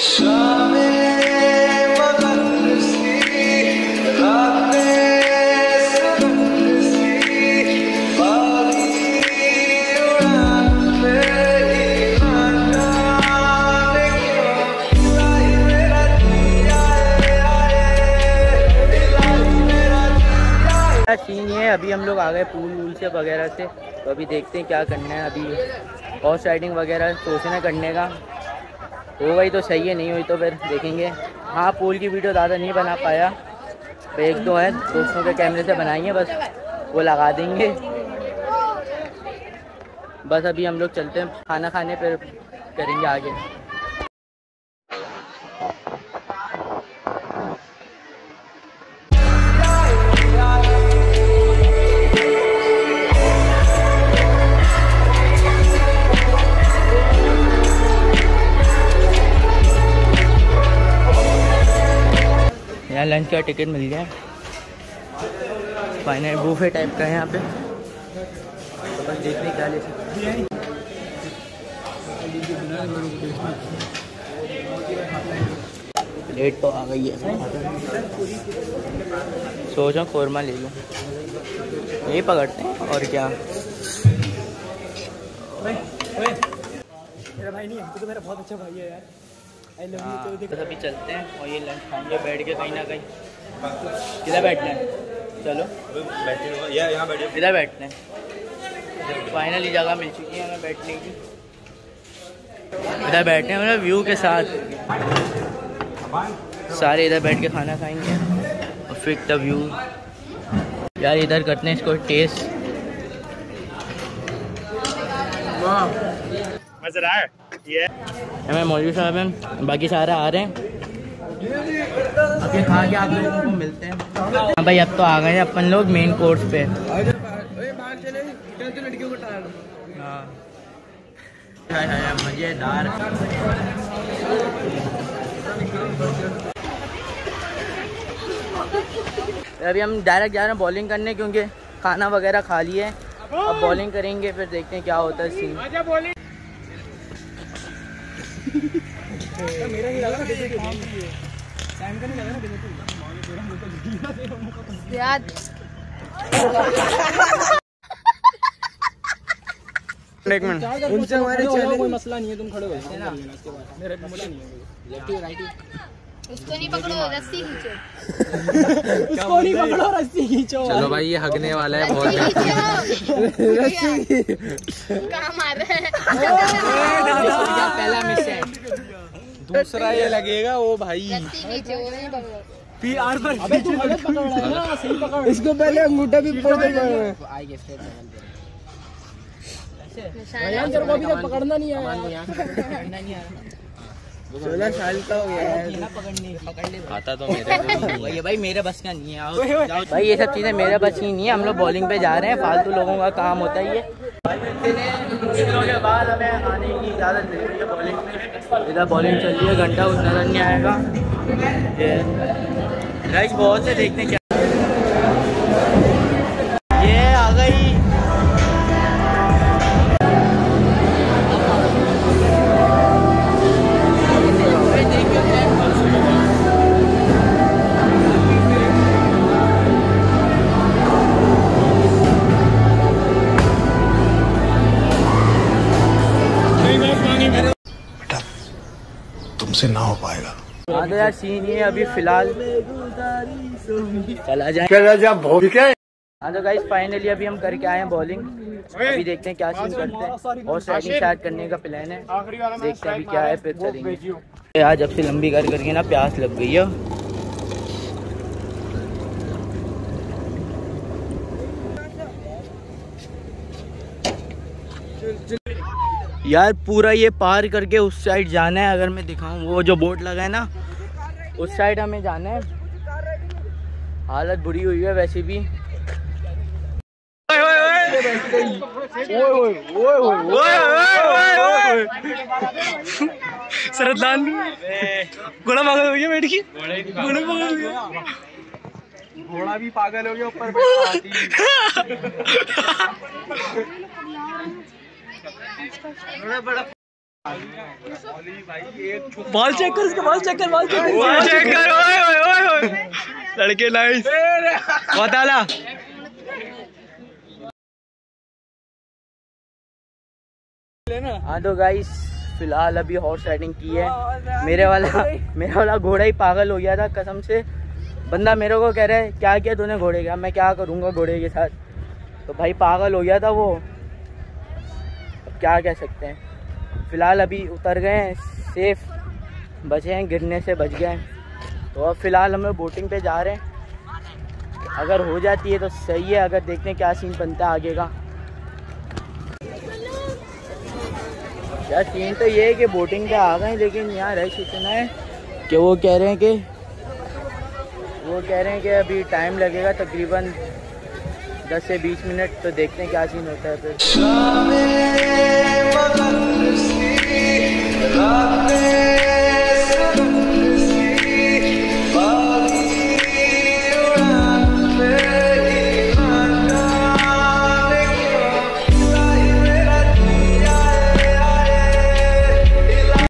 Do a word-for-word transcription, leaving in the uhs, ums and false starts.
Scene ये है, अभी हम लोग आ गए पूल वूल से वगैरह से, तो अभी देखते हैं क्या करना है। अभी हॉर्स राइडिंग वगैरह सोचना करने का, हो गई तो सही है, नहीं हुई तो फिर देखेंगे। हाँ, पूल की वीडियो ज़्यादा नहीं बना पाया, एक दो है दोस्तों के कैमरे से बनाएंगे, बस वो लगा देंगे। बस अभी हम लोग चलते हैं खाना खाने, फिर करेंगे आगे। यहाँ लंच का टिकट मिल गया, फाइनल बूफे टाइप का है यहाँ पे, तो बस देखने क्या ले सकते हैं। प्लेट तो आ गई है, सोचा कोरमा ले लूँ, यही पकड़ते हैं और क्या। मेरा भाई नहीं है, तो मेरा बहुत अच्छा भाई है यार। हाँ, तो अभी चलते हैं और ये लंच खाएंगे बैठ के कहीं ना कहीं। किधर बैठना है? चलो बैठे, यहाँ बैठे, किधर बैठना है? फाइनली जगह मिल चुकी है हमें बैठने की, इधर बैठे हैं मतलब व्यू के साथ, सारे इधर बैठ के खाना खाएंगे और फिर द व्यू। यार इधर करते हैं इसको टेस्ट, मजा आ रहा है ये। हमें मौलवी साहब हैं, बाकी सारे आ रहे हैं, अभी खा के आप लोगों को मिलते हैं। हाँ भाई, अब तो आ गए हैं अपन लोग मेन कोर्स पे। हाँ मजेदार। अभी हम डायरेक्ट जा रहे हैं बॉलिंग करने, क्योंकि खाना वगैरह खा लिए, अब बॉलिंग करेंगे, फिर देखते हैं क्या होता है सीन। मेरा ही लगा टाइम का नहीं लगा ना याद। एक मिनट, उनसे हमारे कोई मसला नहीं है, तुम खड़े हो जाओ मेरा मसला नहीं है। लेफ्टी राइटी, उसको नहीं पकड़ो, रस्सी खींचो। उसको नहीं पकड़ो, रस्सी खींचो। चलो भाई, ये हगने वाला है बहुत। रस्सी कहाँ मार रहा है? पहला मिस है, दूसरा ये लगेगा वो भाई। रस्सी खींचो, वो नहीं पकड़ो। पी आर पर अबे तू गलत पकड़ रहा है ना, सही पकड़। इसको पहले अंगूठा भी पकड़ दे। आएंगे स्टेट लेवल पे। भैया तेरे को अभी तक पकड़ना नहीं आया। पकड़ना नहीं आ रहा, सोलह साल का हो गया है। पकड़ने पकड़ ले आता तो मेरे को ये भाई मेरे बस का नहीं है। आओ जाओ भाई, ये सब चीज़ें मेरे बस की नहीं है, हम लोग बॉलिंग पे जा रहे हैं, फालतू लोगों का काम होता है ये। दिनों के बाद हमें आने की इजाज़त मिल रही है बॉलिंग में, इधर बॉलिंग चल रही है, घंटा कुछ नजर नहीं आएगा। राइस बहुत से देखते क्या, ये आ गई। तुमसे ना हो पाएगा। हाँ तो यार सीन ये अभी फिलहाल चला जाए चला जा भौतिक है। हाँ तो गाइस फाइनली अभी हम करके आए हैं बॉलिंग, अभी देखते हैं क्या सीन करते हैं, और सेटिंग स्टार्ट करने का प्लान है, देखते हैं अभी क्या है, फिर चलेंगे। यार जब से लंबी कर करके ना प्यास लग गई है। यार पूरा ये पार करके उस साइड जाना है, अगर मैं दिखाऊं वो जो बोर्ड लगा है ना, उस साइड हमें जाना है। हालत बुरी हुई है वैसे भी। सरदान घोड़ा पागल हो गया, बैठ की घोड़ा भी पागल हो गया ऊपर बड़ा बाल चेक कर, इसके बाल चेक कर, बाल चेक कर, बाल चेक कर। ओए ओए ओए ओए लड़के नाइस बहुत आला। हाँ तो गाइस फिलहाल अभी हॉर्स राइडिंग की है। मेरे वाला मेरा वाला घोड़ा ही पागल हो गया था कसम से। बंदा मेरे को कह रहा है क्या किया तूने घोड़े का, मैं क्या करूँगा घोड़े के साथ। तो भाई पागल हो गया था वो, अब क्या कह सकते हैं। फ़िलहाल अभी उतर गए हैं, सेफ बचे हैं, गिरने से बच गए हैं। तो अब फ़िलहाल हम लोग बोटिंग पे जा रहे हैं। अगर हो जाती है तो सही है, अगर देखते हैं क्या सीन बनता है आगे का। यार सीन तो ये है कि बोटिंग पे आ गए, लेकिन यहाँ रश इतना है कि वो कह रहे हैं कि वो कह रहे हैं कि अभी टाइम लगेगा तकरीबन दस से बीस मिनट। तो देखते हैं क्या सीन होता है फिर।